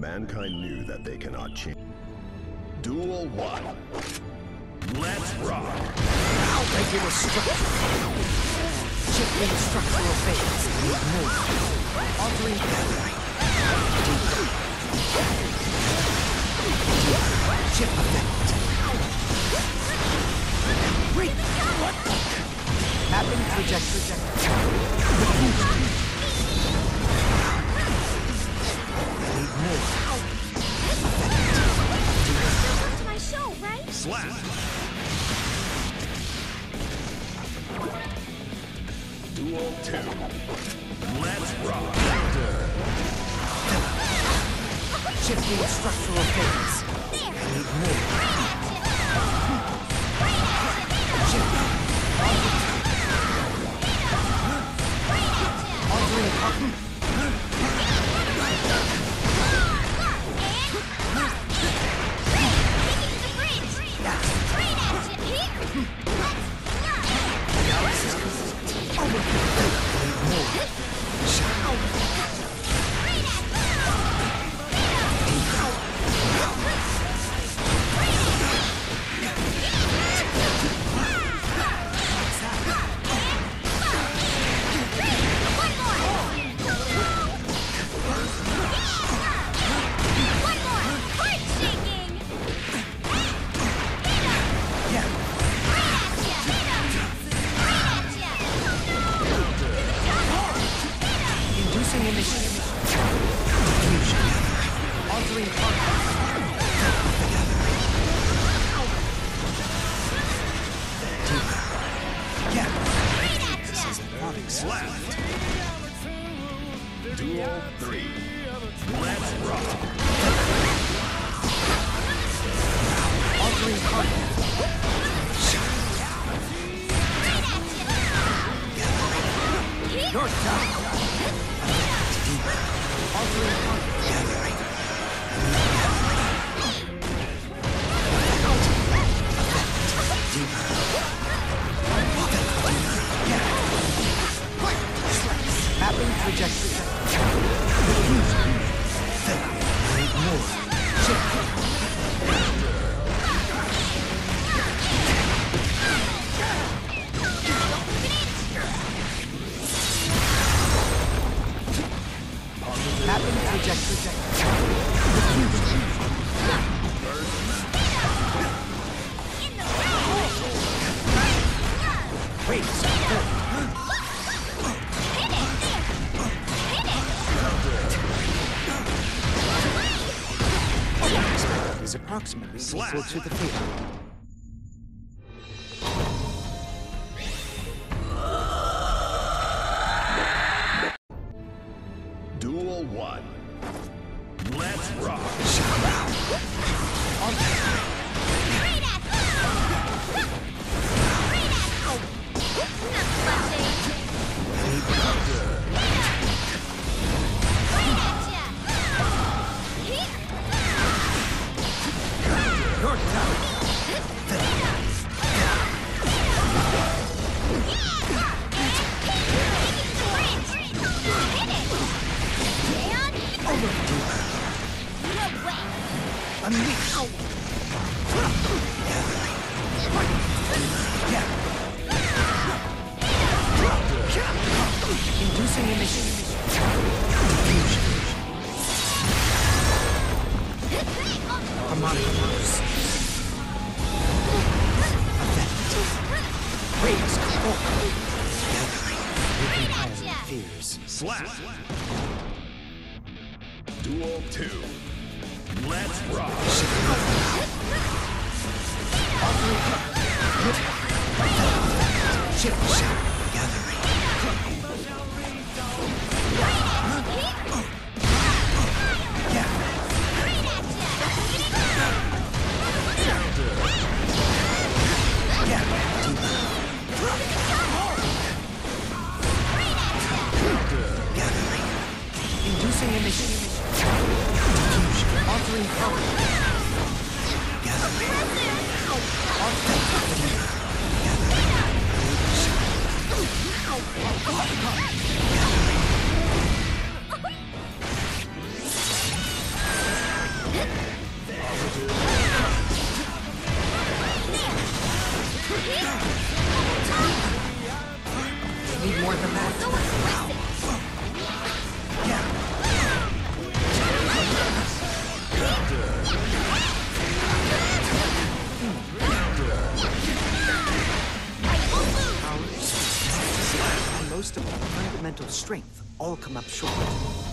Mankind knew that they cannot change. Duel 1. Let's rock! Regular structure. Shifting structural phase. Move. Altering gathering. Chip effect. Break. Mapping trajectory. Need more. Welcome to my show, right? Slap! Duel 2. Let's rock! Shifting structural phase. Need more. Shifting. Altering cotton. Slap! Duel 3. Let's rock! Altering cotton. Your turn. Altering cotton. Gathering. Mapping trajectory. Need more. Mapping trajectory. Wait. Is approximately equal to the field. Duel 1. Let's rock! Your turn. Unleash. Inducing initiative. Diffusion. Harmonious. Effect. Raise control. Gathering. Recompiling fears. Slap! Duel 2. Let's rock! Shift shout. Gathering. Inducing initiative. Diffusion. Altering color. Gathering. most of our fundamental strength all come up short.